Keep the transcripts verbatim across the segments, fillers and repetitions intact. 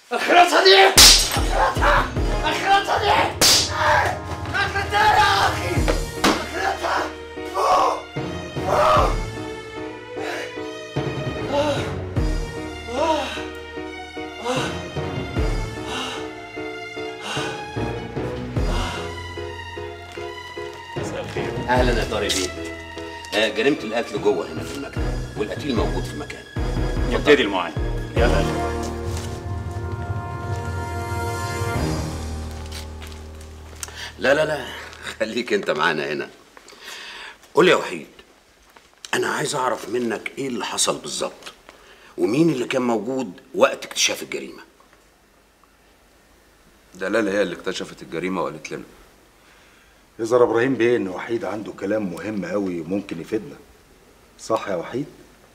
اخرتها دي، اخرتها اخرتها دي، اخرتها يا اخي، اخرتها. أوه. أوه. آه. آه. آه. مساء الخير. اهلا يا طارق بيه. آه جريمه القتل جوه هنا في المكتب، والقتيل موجود في مكانه. يبتدي المعاينه. يلا. لا لا لا، خليك انت معانا هنا. قول يا وحيد، انا عايز اعرف منك ايه اللي حصل بالظبط، ومين اللي كان موجود وقت اكتشاف الجريمه. دلال هي اللي اكتشفت الجريمه وقالت لنا. يظهر ابراهيم بيه ان وحيد عنده كلام مهم قوي ممكن يفيدنا، صح يا وحيد؟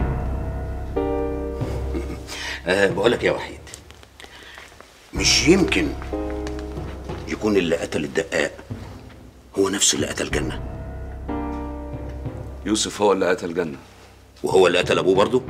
أه بقولك يا وحيد، مش يمكن يكون اللي قتل الدقاق هو نفس اللي قتل جنة؟ يوسف هو اللي قتل جنة. وهو اللي قتل ابوه برضه؟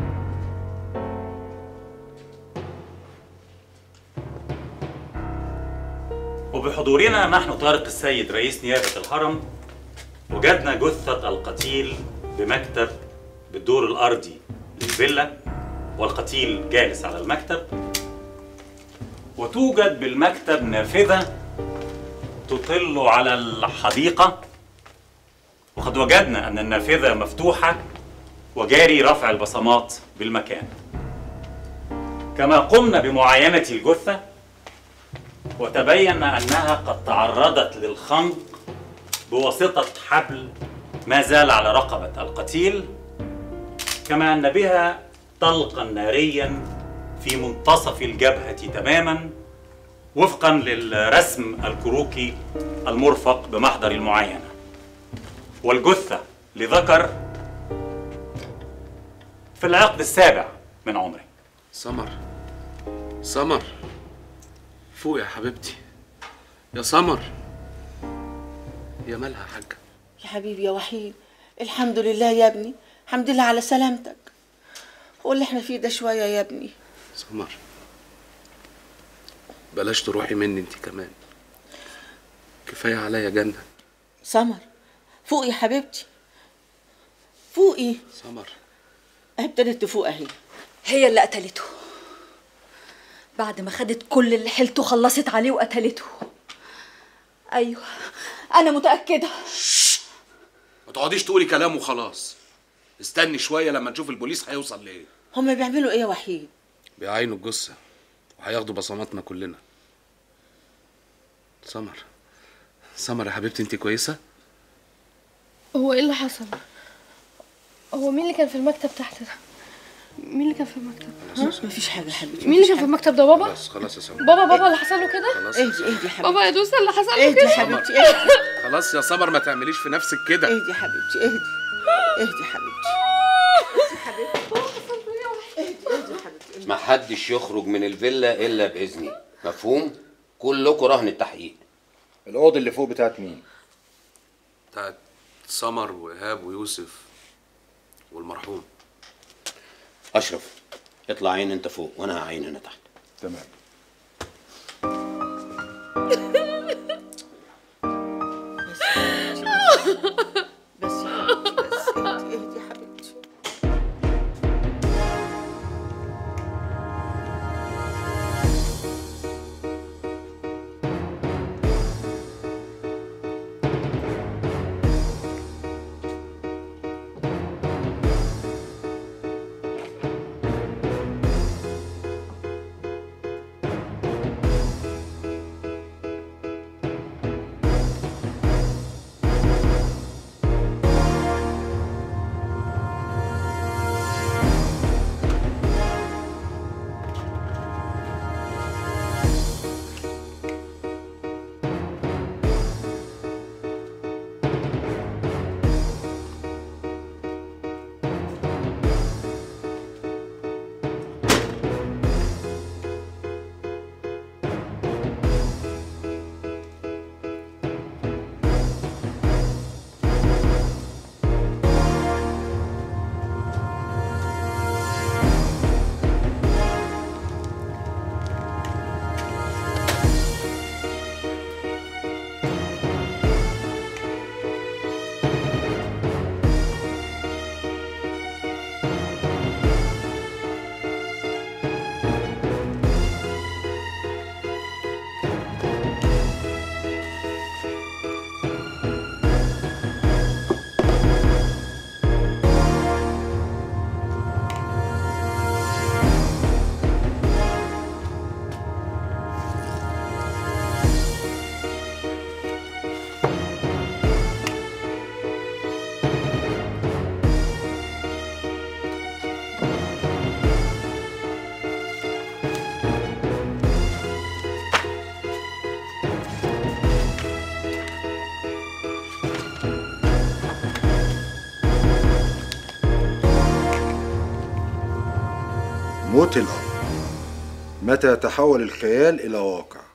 وبحضورنا نحن طارق السيد رئيس نيابة الهرم، وجدنا جثة القتيل بمكتب بالدور الأرضي للفيلا، والقتيل جالس على المكتب، وتوجد بالمكتب نافذة تطل على الحديقة، وقد وجدنا أن النافذة مفتوحة وجاري رفع البصمات بالمكان. كما قمنا بمعاينة الجثة وتبين أنها قد تعرضت للخنق بواسطة حبل ما زال على رقبة القتيل، كما أن بها طلقا ناريا في منتصف الجبهة تماما وفقا للرسم الكروكي المرفق بمحضر المعاينة. والجثة لذكر في العقد السابع من عمره. سمر سمر فوق يا حبيبتي يا سمر. يا مالها يا حاجة؟ يا حبيبي يا وحيد، الحمد لله يا ابني، الحمد لله على سلامتك. هو اللي احنا فيه ده شوية يا ابني. سمر بلاش تروحي مني انت كمان، كفاية عليا جنة. سمر فوق يا حبيبتي، فوقي. سمر اهي ابتدت تفوق اهي. هي اللي قتلته بعد ما خدت كل اللي حيلته، خلصت عليه وقتلته. ايوه انا متأكدة. ما تقعديش تقولي كلام وخلاص، استني شوية لما نشوف البوليس هيوصل لايه. هما بيعملوا ايه يا وحيد؟ بيعاينوا الجثة وهياخدوا بصماتنا كلنا. سمر سمر يا حبيبتي انت كويسة؟ هو ايه اللي حصل؟ هو مين اللي كان في المكتب تحت ده؟ مين اللي كان في المكتب؟ ها؟ مفيش حاجة يا حبيبتي. مين اللي كان في المكتب ده؟ بابا؟ خلاص خلاص يا سمر. بابا بابا اللي حصل له كده؟ خلاص اهدي اهدي يا حبيبتي. بابا يا دوسة اللي حصل له اهدي كده؟ يا حبيبتي اهدي. خلاص يا سمر ما تعمليش في نفسك كده. اهدي يا حبيبتي اهدي اهدي يا حبيبتي. اهدي يا حبيبتي. اهدي يا حبيبتي. ما حدش يخرج من الفيلا الا باذني، مفهوم؟ كلكم رهن التحقيق. الاوضه اللي فوق بتاعت مين؟ بتاعت سمر وايهاب ويوسف والمرحوم. اشرف اطلع عين انت فوق وانا هعين هنا تحت. تمام. بس يا حبيبتي بس يا حبيبتي بس اهدي اهدي يا حبيبتي. موت الأب. متى يتحول الخيال إلى واقع؟